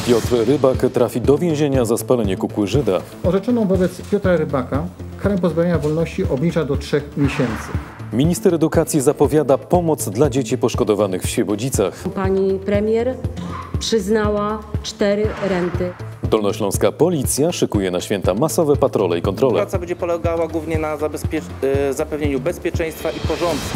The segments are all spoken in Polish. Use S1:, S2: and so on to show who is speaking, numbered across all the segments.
S1: Piotr Rybak trafi do więzienia za spalenie kukły Żyda.
S2: Orzeczoną wobec Piotra Rybaka karę pozbawienia wolności obniża do 3 miesięcy.
S1: Minister edukacji zapowiada pomoc dla dzieci poszkodowanych w Świebodzicach.
S3: Pani premier przyznała 4 renty.
S1: Dolnośląska policja szykuje na święta masowe patrole i kontrole.
S4: Praca będzie polegała głównie na zapewnieniu bezpieczeństwa i porządku.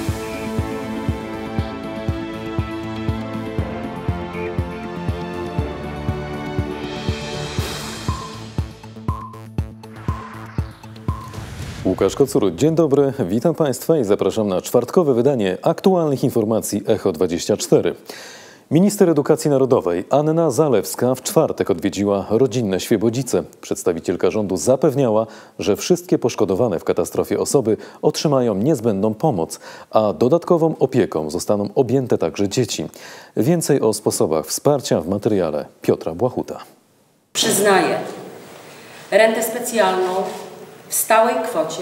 S1: Łukasz Kocur, dzień dobry, witam Państwa i zapraszam na czwartkowe wydanie aktualnych informacji Echo24. Minister Edukacji Narodowej Anna Zalewska w czwartek odwiedziła rodzinne Świebodzice. Przedstawicielka rządu zapewniała, że wszystkie poszkodowane w katastrofie osoby otrzymają niezbędną pomoc, a dodatkową opieką zostaną objęte także dzieci. Więcej o sposobach wsparcia w materiale Piotra Błachuta.
S3: Przyznaję rentę specjalną w stałej kwocie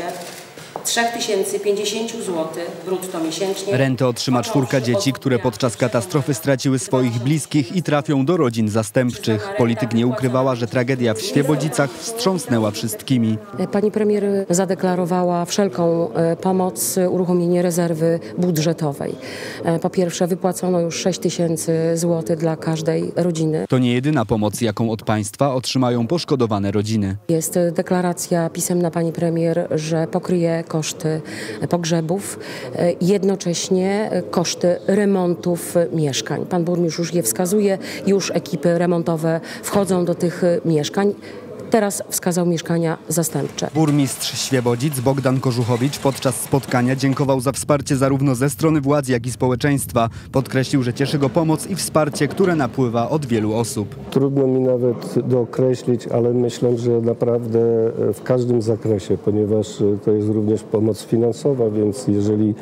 S3: 3050 zł brutto miesięcznie.
S5: Rentę otrzyma 4 dzieci, które podczas katastrofy straciły swoich bliskich i trafią do rodzin zastępczych. Polityk nie ukrywała, że tragedia w Świebodzicach wstrząsnęła wszystkimi.
S3: Pani premier zadeklarowała wszelką pomoc, uruchomienie rezerwy budżetowej. Po pierwsze wypłacono już 6000 zł dla każdej rodziny.
S5: To nie jedyna pomoc, jaką od państwa otrzymają poszkodowane rodziny.
S3: Jest deklaracja pisemna pani premier, że pokryje koszty pogrzebów, jednocześnie koszty remontów mieszkań. Pan burmistrz już je wskazuje, już ekipy remontowe wchodzą do tych mieszkań. Teraz wskazał mieszkania zastępcze.
S5: Burmistrz Świebodzic Bogdan Kożuchowicz podczas spotkania dziękował za wsparcie zarówno ze strony władz, jak i społeczeństwa. Podkreślił, że cieszy go pomoc i wsparcie, które napływa od wielu osób.
S6: Trudno mi nawet dookreślić, ale myślę, że naprawdę w każdym zakresie, ponieważ to jest również pomoc finansowa, więc jeżeli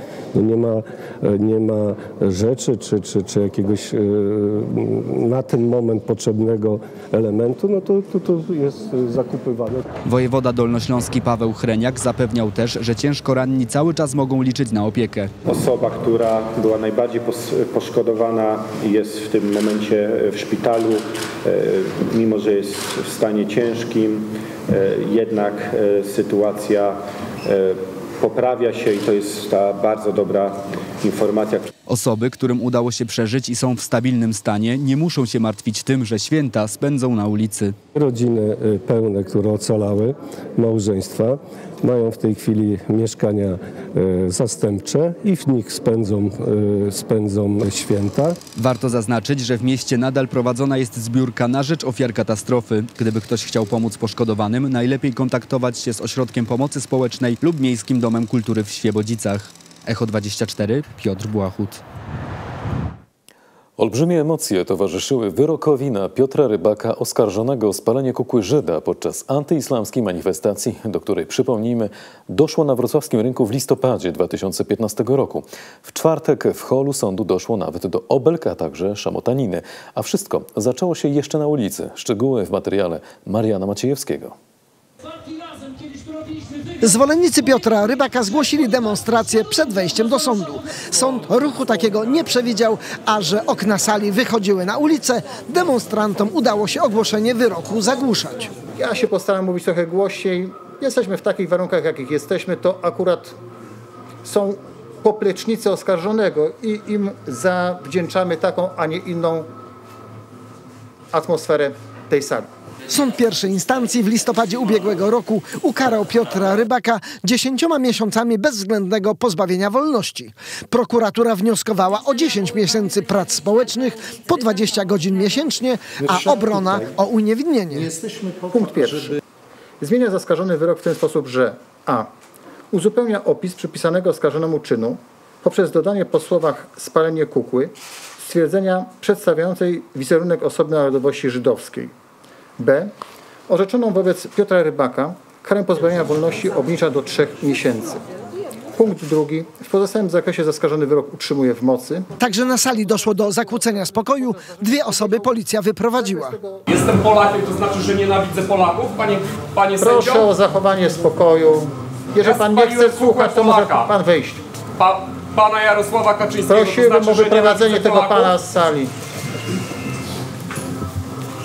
S6: nie ma rzeczy czy jakiegoś na ten moment potrzebnego elementu, no to jest zakupywane.
S5: Wojewoda dolnośląski Paweł Hreniak zapewniał też, że ciężko ranni cały czas mogą liczyć na opiekę.
S7: Osoba, która była najbardziej poszkodowana, jest w tym momencie w szpitalu, mimo że jest w stanie ciężkim, jednak sytuacja poprawia się i to jest ta bardzo dobra informacja.
S5: Osoby, którym udało się przeżyć i są w stabilnym stanie, nie muszą się martwić tym, że święta spędzą na ulicy.
S6: Rodziny pełne, które ocalały, małżeństwa, mają w tej chwili mieszkania zastępcze i w nich spędzą święta.
S5: Warto zaznaczyć, że w mieście nadal prowadzona jest zbiórka na rzecz ofiar katastrofy. Gdyby ktoś chciał pomóc poszkodowanym, najlepiej kontaktować się z Ośrodkiem Pomocy Społecznej lub Miejskim Domem Kultury w Świebodzicach. Echo24, Piotr Błachut.
S1: Olbrzymie emocje towarzyszyły wyrokowi na Piotra Rybaka oskarżonego o spalenie kukły Żyda podczas antyislamskiej manifestacji, do której, przypomnijmy, doszło na wrocławskim rynku w listopadzie 2015 roku. W czwartek w holu sądu doszło nawet do obelg, a także szamotaniny. A wszystko zaczęło się jeszcze na ulicy. Szczegóły w materiale Mariana Maciejewskiego.
S8: Zwolennicy Piotra Rybaka zgłosili demonstrację przed wejściem do sądu. Sąd ruchu takiego nie przewidział, a że okna sali wychodziły na ulicę, demonstrantom udało się ogłoszenie wyroku zagłuszać.
S2: Ja się postaram mówić trochę głośniej. Jesteśmy w takich warunkach, jakich jesteśmy. To akurat są poplecznicy oskarżonego i im zawdzięczamy taką, a nie inną atmosferę tej sali.
S8: Sąd pierwszej instancji w listopadzie ubiegłego roku ukarał Piotra Rybaka 10 miesiącami bezwzględnego pozbawienia wolności. Prokuratura wnioskowała o 10 miesięcy prac społecznych po 20 godzin miesięcznie, a obrona o uniewinnienie.
S2: Punkt pierwszy. Zmienia zaskarżony wyrok w ten sposób, że a. uzupełnia opis przypisanego oskarżonemu czynu poprzez dodanie po słowach spalenie kukły stwierdzenia przedstawiającej wizerunek osoby narodowości żydowskiej. B. Orzeczoną wobec Piotra Rybaka karę pozbawienia wolności obniża do 3 miesięcy. Punkt drugi. W pozostałym zakresie zaskarżony wyrok utrzymuje w mocy.
S8: Także na sali doszło do zakłócenia spokoju. 2 osoby policja wyprowadziła.
S9: Jestem Polakiem, to znaczy, że nienawidzę Polaków, panie sędzio?
S2: Proszę o zachowanie spokoju. Jeżeli pan nie chce słuchać, to może pan wyjść.
S9: Pana Jarosława Kaczyńskiego.
S2: Prosiłbym o wyprowadzenie tego pana z sali.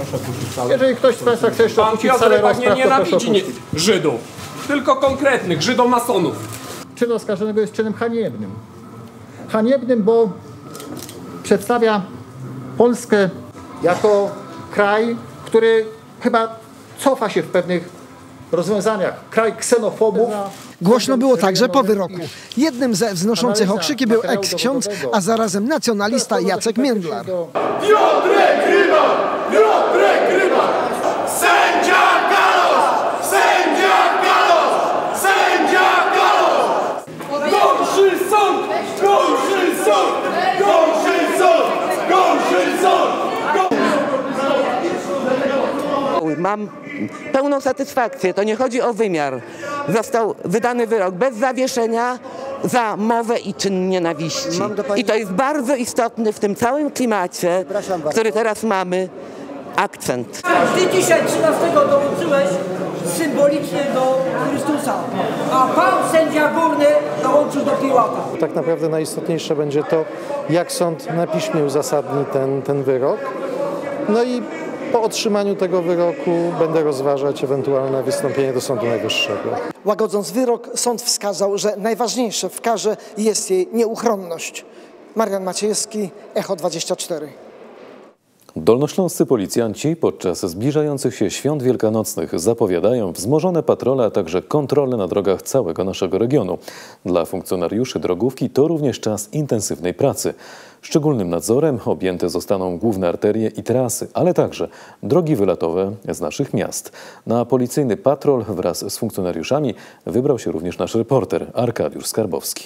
S9: proszę opuścić salę.
S2: Jeżeli ktoś z Państwa chce jeszcze
S9: Pan
S2: opuścić
S9: Piotr
S2: salę
S9: Rybak
S2: rozpraw,
S9: nie
S2: to proszę
S9: nienawidzi
S2: opuścić.
S9: Żydów, tylko konkretnych żydomasonów.
S2: Czyn oskarżonego jest czynem haniebnym. Haniebnym, bo przedstawia Polskę jako kraj, który chyba cofa się w pewnych rozwiązaniach. Kraj ksenofobów.
S8: Głośno było także po wyroku. Jednym ze wznoszących okrzyki był eks-ksiądz, a zarazem nacjonalista Jacek Międlar.
S10: Piotrek Rybak! Piotrek Rybak! Sędzia Kalos! Sędzia Kalos! Sędzia Kalos! Gorszy sąd! Gorszy sąd! Gorszy sąd! Gorszy sąd!
S11: Mam pełną satysfakcję, to nie chodzi o wymiar. Został wydany wyrok bez zawieszenia za mowę i czyn nienawiści. I to jest bardzo istotny w tym całym klimacie, który teraz mamy, akcent.
S12: Ty dzisiaj 13 dołączyłeś symbolicznie do Chrystusa, a pan sędzia górny dołączył do Piłata.
S13: Tak naprawdę najistotniejsze będzie to, jak sąd na piśmie uzasadni ten wyrok. No i po otrzymaniu tego wyroku będę rozważać ewentualne wystąpienie do Sądu Najwyższego.
S8: Łagodząc wyrok, sąd wskazał, że najważniejsze w karze jest jej nieuchronność. Marian Maciejewski, Echo 24.
S1: Dolnośląscy policjanci podczas zbliżających się świąt wielkanocnych zapowiadają wzmożone patrole, a także kontrole na drogach całego naszego regionu. Dla funkcjonariuszy drogówki to również czas intensywnej pracy. Szczególnym nadzorem objęte zostaną główne arterie i trasy, ale także drogi wylatowe z naszych miast. Na policyjny patrol wraz z funkcjonariuszami wybrał się również nasz reporter Arkadiusz Skarbowski.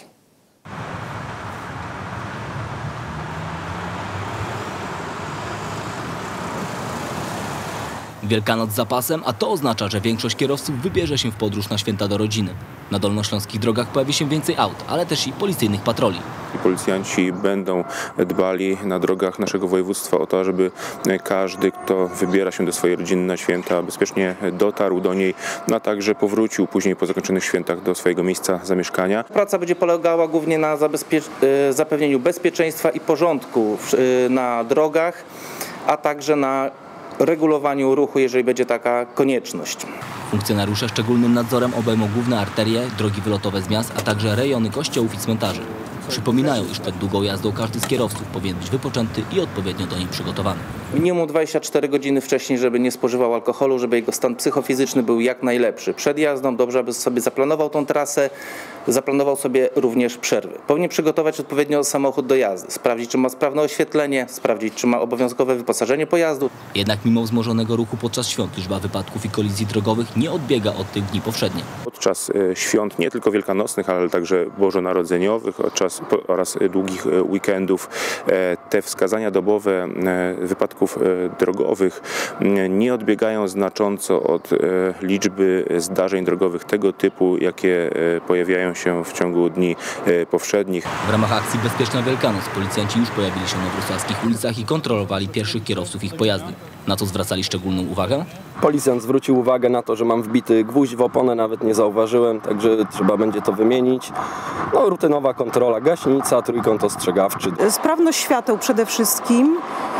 S14: Wielkanoc za pasem, a to oznacza, że większość kierowców wybierze się w podróż na święta do rodziny. Na dolnośląskich drogach pojawi się więcej aut, ale też i policyjnych patroli.
S15: Policjanci będą dbali na drogach naszego województwa o to, żeby każdy, kto wybiera się do swojej rodziny na święta, bezpiecznie dotarł do niej, a także powrócił później po zakończonych świętach do swojego miejsca zamieszkania.
S4: Praca będzie polegała głównie na zapewnieniu bezpieczeństwa i porządku na drogach, a także na regulowaniu ruchu, jeżeli będzie taka konieczność.
S14: Funkcjonariusze szczególnym nadzorem obejmą główne arterie, drogi wylotowe z miast, a także rejony kościołów i cmentarzy. Przypominają, iż przed długą jazdą każdy z kierowców powinien być wypoczęty i odpowiednio do niej przygotowany.
S4: Minimum 24 godziny wcześniej, żeby nie spożywał alkoholu, żeby jego stan psychofizyczny był jak najlepszy. Przed jazdą dobrze, aby sobie zaplanował tą trasę, zaplanował sobie również przerwy. Powinien przygotować odpowiednio samochód do jazdy, sprawdzić, czy ma sprawne oświetlenie, sprawdzić, czy ma obowiązkowe wyposażenie pojazdu.
S14: Jednak mimo wzmożonego ruchu podczas świąt liczba wypadków i kolizji drogowych nie odbiega od tych dni powszednich.
S15: Podczas świąt nie tylko wielkanocnych, ale także bożonarodzeniowych oraz długich weekendów te wskazania dobowe wypadków drogowych nie odbiegają znacząco od liczby zdarzeń drogowych tego typu, jakie pojawiają się w ciągu dni powszednich.
S14: W ramach akcji Bezpieczna Wielkanoc policjanci już pojawili się na wrocławskich ulicach i kontrolowali pierwszych kierowców ich pojazdy. Na co zwracali szczególną uwagę?
S16: Policjant zwrócił uwagę na to, że mam wbity gwóźdź w oponę, nawet nie zauważyłem, także trzeba będzie to wymienić. No, rutynowa kontrola, gaśnica, trójkąt ostrzegawczy.
S17: Sprawność świateł przede wszystkim.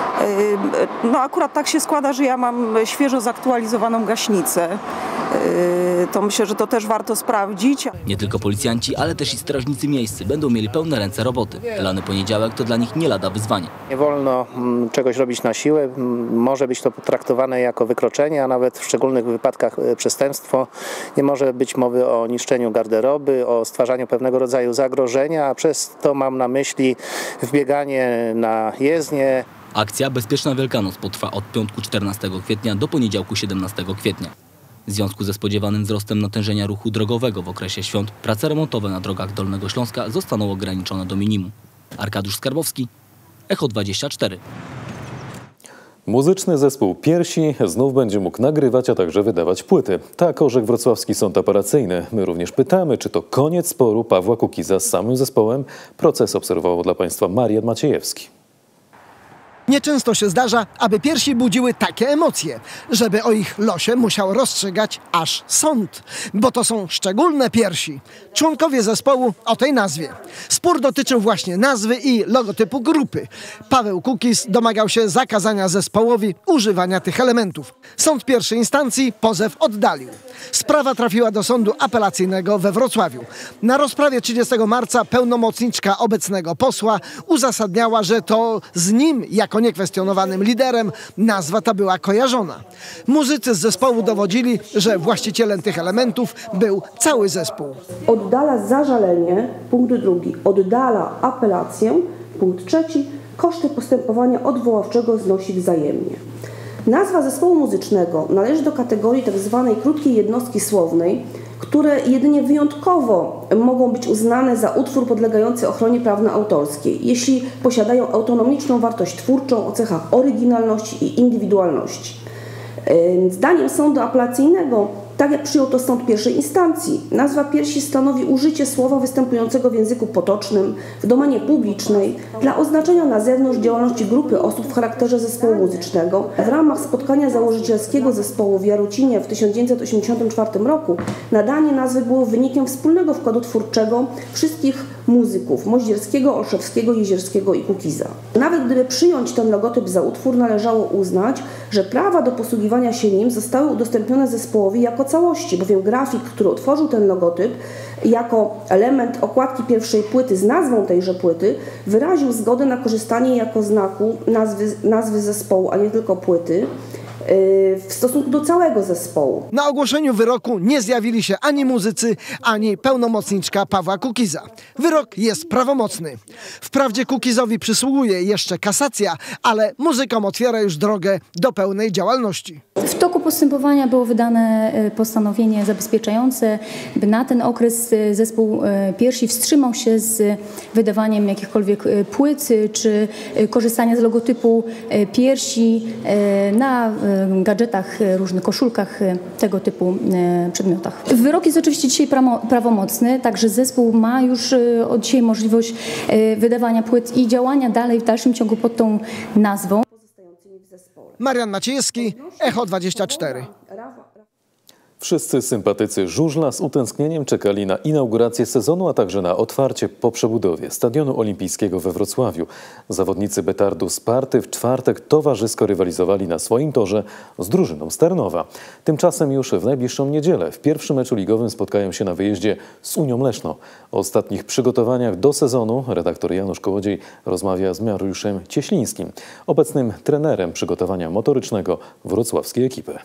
S17: No akurat tak się składa, że ja mam świeżo zaktualizowaną gaśnicę. To myślę, że to też warto sprawdzić.
S14: Nie tylko policjanci, ale też i strażnicy miejscy będą mieli pełne ręce roboty. Lany poniedziałek to dla nich nie lada wyzwanie.
S18: Nie wolno czegoś robić na siłę. Może być to potraktowane jako wykroczenie, a nawet w szczególnych wypadkach przestępstwo. Nie może być mowy o niszczeniu garderoby, o stwarzaniu pewnego rodzaju zagrożenia, a przez to mam na myśli wbieganie na jezdnię.
S14: Akcja Bezpieczna Wielkanoc potrwa od piątku 14 kwietnia do poniedziałku 17 kwietnia. W związku ze spodziewanym wzrostem natężenia ruchu drogowego w okresie świąt, prace remontowe na drogach Dolnego Śląska zostaną ograniczone do minimum. Arkadiusz Skarbowski, Echo 24.
S1: Muzyczny zespół Piersi znów będzie mógł nagrywać, a także wydawać płyty. Tak orzekł wrocławski sąd apelacyjny. My również pytamy, czy to koniec sporu Pawła Kukiza z samym zespołem. Proces obserwował dla Państwa Marian Maciejewski.
S8: Nieczęsto się zdarza, aby piersi budziły takie emocje, żeby o ich losie musiał rozstrzygać aż sąd, bo to są szczególne piersi. Członkowie zespołu o tej nazwie. Spór dotyczył właśnie nazwy i logotypu grupy. Paweł Kukiz domagał się zakazania zespołowi używania tych elementów. Sąd pierwszej instancji pozew oddalił. Sprawa trafiła do sądu apelacyjnego we Wrocławiu. Na rozprawie 30 marca pełnomocniczka obecnego posła uzasadniała, że to z nim jako niekwestionowanym liderem nazwa ta była kojarzona. Muzycy z zespołu dowodzili, że właścicielem tych elementów był cały zespół.
S19: Oddala zażalenie, punkt drugi, oddala apelację, punkt trzeci, koszty postępowania odwoławczego znosi wzajemnie. Nazwa zespołu muzycznego należy do kategorii tzw. krótkiej jednostki słownej, które jedynie wyjątkowo mogą być uznane za utwór podlegający ochronie prawno-autorskiej, jeśli posiadają autonomiczną wartość twórczą o cechach oryginalności i indywidualności. Zdaniem sądu apelacyjnego, tak jak przyjął to sąd pierwszej instancji, nazwa piersi stanowi użycie słowa występującego w języku potocznym w domenie publicznej dla oznaczenia na zewnątrz działalności grupy osób w charakterze zespołu muzycznego. W ramach spotkania założycielskiego zespołu w Jarocinie w 1984 roku nadanie nazwy było wynikiem wspólnego wkładu twórczego wszystkich muzyków Moździerskiego, Olszewskiego, Jezierskiego i Kukiza. Nawet gdyby przyjąć ten logotyp za utwór, należało uznać, że prawa do posługiwania się nim zostały udostępnione zespołowi jako całości, bowiem grafik, który utworzył ten logotyp jako element okładki pierwszej płyty z nazwą tejże płyty, wyraził zgodę na korzystanie jako znaku nazwy zespołu, a nie tylko płyty, w stosunku do całego zespołu.
S8: Na ogłoszeniu wyroku nie zjawili się ani muzycy, ani pełnomocniczka Pawła Kukiza. Wyrok jest prawomocny. Wprawdzie Kukizowi przysługuje jeszcze kasacja, ale muzykom otwiera już drogę do pełnej działalności.
S20: W toku postępowania było wydane postanowienie zabezpieczające, by na ten okres zespół piersi wstrzymał się z wydawaniem jakichkolwiek płyt czy korzystania z logotypu piersi na gadżetach, różnych koszulkach, tego typu przedmiotach. Wyrok jest oczywiście dzisiaj prawomocny, także zespół ma już od dzisiaj możliwość wydawania płyt i działania dalej w dalszym ciągu pod tą nazwą.
S8: Marian Maciejewski, Echo 24.
S1: Wszyscy sympatycy żużla z utęsknieniem czekali na inaugurację sezonu, a także na otwarcie po przebudowie Stadionu Olimpijskiego we Wrocławiu. Zawodnicy Betardu Sparty w czwartek towarzysko rywalizowali na swoim torze z drużyną z Tarnowa. Tymczasem już w najbliższą niedzielę w pierwszym meczu ligowym spotkają się na wyjeździe z Unią Leszno. O ostatnich przygotowaniach do sezonu redaktor Janusz Kołodziej rozmawia z Mariuszem Cieślińskim, obecnym trenerem przygotowania motorycznego wrocławskiej ekipy.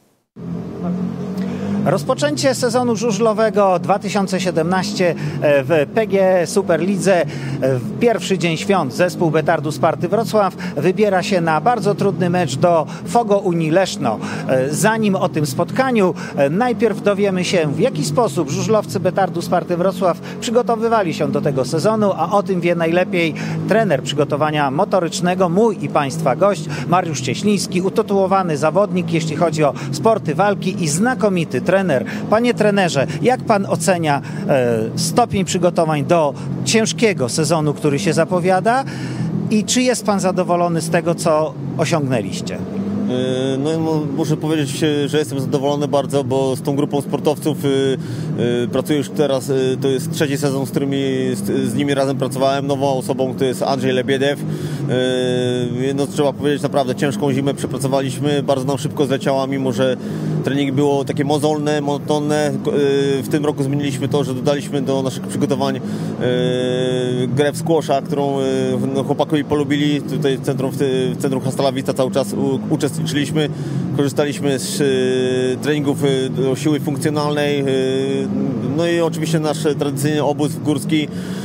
S21: Rozpoczęcie sezonu żużlowego 2017 w PGE Superlidze. W pierwszy dzień świąt zespół Betardu Sparty Wrocław wybiera się na bardzo trudny mecz do Fogo Unii Leszno. Zanim o tym spotkaniu, najpierw dowiemy się, w jaki sposób żużlowcy Betardu Sparty Wrocław przygotowywali się do tego sezonu, a o tym wie najlepiej trener przygotowania motorycznego, mój i Państwa gość, Mariusz Cieśliński, utytułowany zawodnik, jeśli chodzi o sporty walki i znakomity trener. Panie trenerze, jak pan ocenia stopień przygotowań do ciężkiego sezonu, który się zapowiada i czy jest pan zadowolony z tego, co osiągnęliście?
S22: No, muszę powiedzieć, że jestem zadowolony bardzo, bo z tą grupą sportowców pracuję już teraz, to jest trzeci sezon, z nimi razem pracowałem. Nową osobą to jest Andrzej Lebiedew. No, trzeba powiedzieć, naprawdę ciężką zimę przepracowaliśmy, bardzo nam szybko zleciała, mimo że treningi było takie mozolne, monotonne. W tym roku zmieniliśmy to, że dodaliśmy do naszych przygotowań grę w squasha, którą chłopakowie polubili. Tutaj w centrum Hastalawica cały czas uczestniczyliśmy, korzystaliśmy z treningów do siły funkcjonalnej, no i oczywiście nasz tradycyjny obóz górski,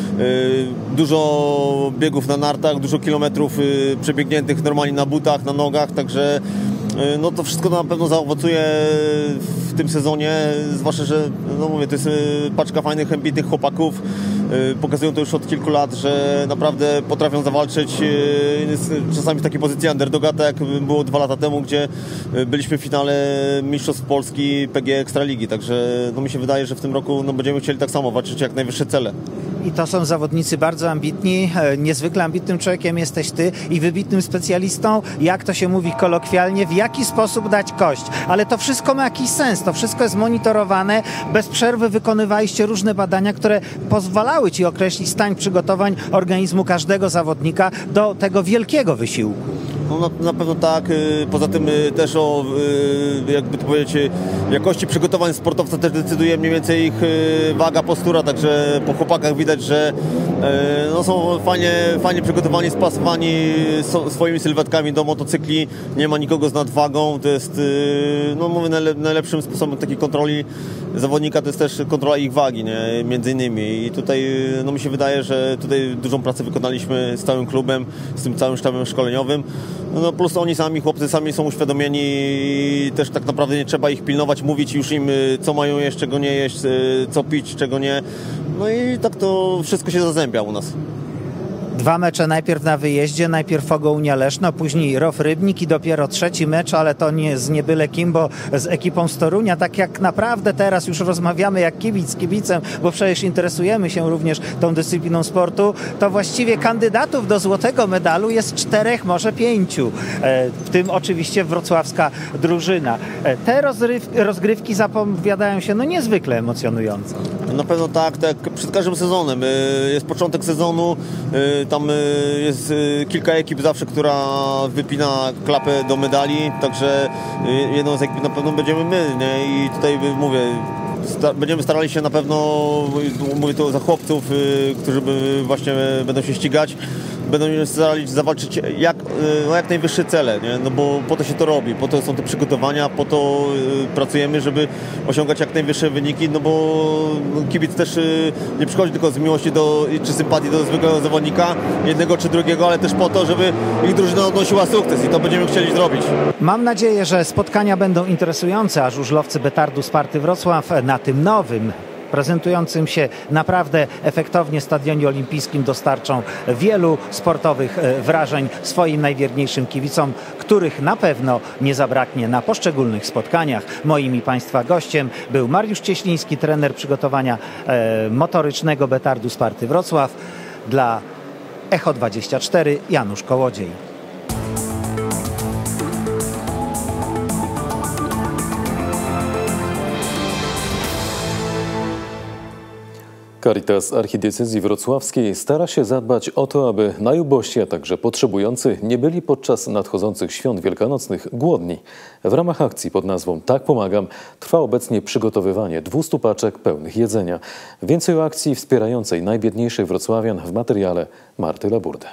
S22: dużo biegów na nartach, dużo kilometrów przebiegniętych normalnie na butach, na nogach, także no to wszystko na pewno zaowocuje w tym sezonie, zwłaszcza, że no mówię, to jest paczka fajnych, ambitnych chłopaków. Pokazują to już od kilku lat, że naprawdę potrafią zawalczyć czasami w takiej pozycji underdoga, tak jak było 2 lata temu, gdzie byliśmy w finale Mistrzostw Polski PGE Ekstraligi, także no mi się wydaje, że w tym roku no będziemy chcieli tak samo walczyć jak najwyższe cele.
S21: I to są zawodnicy bardzo ambitni. Niezwykle ambitnym człowiekiem jesteś ty i wybitnym specjalistą, jak to się mówi kolokwialnie, w jaki sposób dać kość. Ale to wszystko ma jakiś sens, to wszystko jest monitorowane. Bez przerwy wykonywaliście różne badania, które pozwalały ci określić stan przygotowań organizmu każdego zawodnika do tego wielkiego wysiłku.
S22: No, na pewno tak. Poza tym też o, jakby to powiedzieć, jakości przygotowań sportowca też decyduje mniej więcej ich waga, postura, także po chłopakach widać, że no, są fajnie przygotowani, spasowani swoimi sylwetkami do motocykli. Nie ma nikogo z nadwagą. To jest, no mówię, najlepszym sposobem takiej kontroli zawodnika to jest też kontrola ich wagi, nie? Między innymi. I tutaj no, mi się wydaje, że tutaj dużą pracę wykonaliśmy z całym klubem, z tym całym sztabem szkoleniowym. No, plus oni sami, chłopcy sami są uświadomieni i też tak naprawdę nie trzeba ich pilnować, mówić już im, co mają jeść, czego nie jeść, co pić, czego nie. No i tak to wszystko się zazębia u nas.
S21: 2 mecze najpierw na wyjeździe, najpierw Fogounia Leszno, później ROW Rybnik i dopiero 3. mecz, ale to nie z niebyle kim, bo z ekipą z Torunia. Tak jak naprawdę teraz już rozmawiamy jak kibic z kibicem, bo przecież interesujemy się również tą dyscypliną sportu, to właściwie kandydatów do złotego medalu jest 4, może 5. W tym oczywiście wrocławska drużyna. Te rozgrywki zapowiadają się no niezwykle emocjonująco.
S22: Na pewno tak, tak przed każdym sezonem. Jest początek sezonu, tam jest kilka ekip zawsze, która wypina klapę do medali, także jedną z ekip na pewno będziemy my, nie? I tutaj mówię, będziemy starali się na pewno, mówię tu za chłopców, którzy właśnie będą się ścigać, będą się starali zawalczyć jak najwyższe cele, nie? No bo po to się to robi, po to są te przygotowania, po to pracujemy, żeby osiągać jak najwyższe wyniki, no bo kibic też nie przychodzi tylko z miłości czy sympatii do zwykłego zawodnika, jednego czy drugiego, ale też po to, żeby ich drużyna odnosiła sukces i to będziemy chcieli zrobić.
S21: Mam nadzieję, że spotkania będą interesujące, a żużlowcy Betardu Sparty Wrocław na tym nowym, prezentującym się naprawdę efektownie stadionie olimpijskim dostarczą wielu sportowych wrażeń swoim najwierniejszym kibicom, których na pewno nie zabraknie na poszczególnych spotkaniach. Moim i Państwa gościem był Mariusz Cieśliński, trener przygotowania motorycznego Betardu Sparty Wrocław. Dla Echo24 Janusz Kołodziej.
S1: Caritas Archidiecezji Wrocławskiej stara się zadbać o to, aby najubożsi, a także potrzebujący nie byli podczas nadchodzących świąt wielkanocnych głodni. W ramach akcji pod nazwą Tak pomagam trwa obecnie przygotowywanie 200 paczek pełnych jedzenia. Więcej o akcji wspierającej najbiedniejszych wrocławian w materiale Marty Laburdy.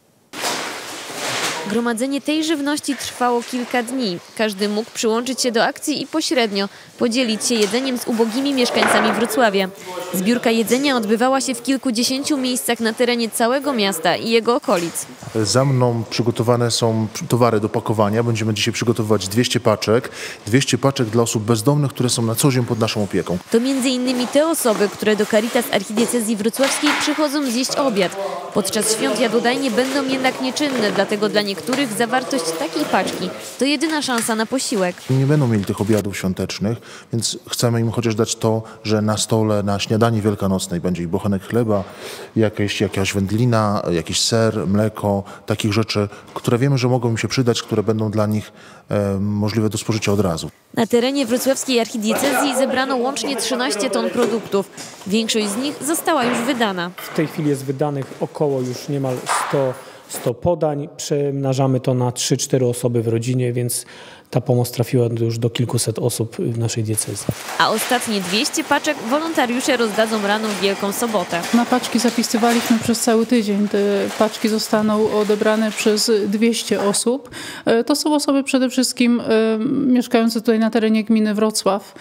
S3: Gromadzenie tej żywności trwało kilka dni. Każdy mógł przyłączyć się do akcji i pośrednio podzielić się jedzeniem z ubogimi mieszkańcami Wrocławia. Zbiórka jedzenia odbywała się w kilkudziesięciu miejscach na terenie całego miasta i jego okolic.
S7: Za mną przygotowane są towary do pakowania. Będziemy dzisiaj przygotowywać 200 paczek. 200 paczek dla osób bezdomnych, które są na co dzień pod naszą opieką.
S3: To m.in. te osoby, które do Caritas Archidiecezji Wrocławskiej przychodzą zjeść obiad. Podczas świąt jadłodajnie będą jednak nieczynne, dlatego dla niektórych zawartość takiej paczki to jedyna szansa na posiłek.
S7: Nie będą mieli tych obiadów świątecznych, więc chcemy im chociaż dać to, że na stole, na śniadanie wielkanocnej będzie i bochenek chleba, jakaś wędlina, jakiś ser, mleko, takich rzeczy, które wiemy, że mogą im się przydać, które będą dla nich możliwe do spożycia od razu.
S3: Na terenie wrocławskiej archidiecezji zebrano łącznie 13 ton produktów. Większość z nich została już wydana.
S23: W tej chwili jest wydanych około już niemal 100 podań. Przemnażamy to na 3-4 osoby w rodzinie, więc ta pomoc trafiła już do kilkuset osób w naszej diecezji.
S3: A ostatnie 200 paczek wolontariusze rozdadzą rano w Wielką Sobotę.
S24: Na paczki zapisywaliśmy przez cały tydzień. Te paczki zostaną odebrane przez 200 osób. To są osoby przede wszystkim mieszkające tutaj na terenie gminy Wrocław.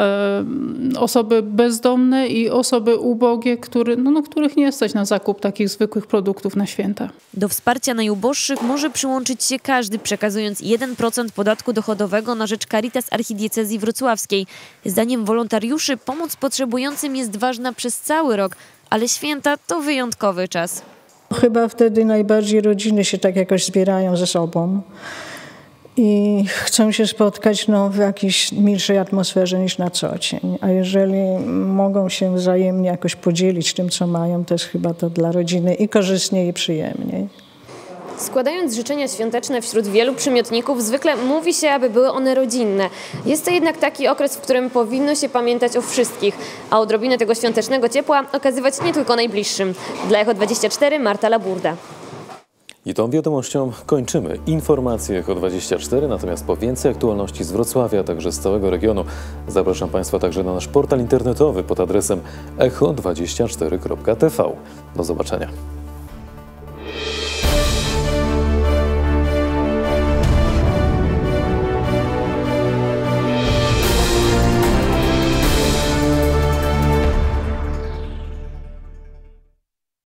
S24: Osoby bezdomne i osoby ubogie, których nie stać na zakup takich zwykłych produktów na święta.
S3: Do wsparcia najuboższych może przyłączyć się każdy, przekazując 1% podatku dochodowego na rzecz Caritas Archidiecezji Wrocławskiej. Zdaniem wolontariuszy pomoc potrzebującym jest ważna przez cały rok, ale święta to wyjątkowy czas.
S25: Chyba wtedy najbardziej rodziny się tak jakoś zbierają ze sobą
S2: i chcą się spotkać w jakiejś milszej atmosferze niż na co dzień. A jeżeli mogą się wzajemnie jakoś podzielić tym, co mają, to jest chyba to dla rodziny i korzystniej, i przyjemniej.
S5: Składając życzenia świąteczne wśród wielu przymiotników, zwykle mówi się, aby były one rodzinne. Jest to jednak taki okres, w którym powinno się pamiętać o wszystkich, a odrobinę tego świątecznego ciepła okazywać nie tylko najbliższym. Dla Echo24 Marta Laburda.
S1: I tą wiadomością kończymy informacje Echo24, natomiast po więcej aktualności z Wrocławia, a także z całego regionu, zapraszam Państwa także na nasz portal internetowy pod adresem echo24.tv. Do zobaczenia.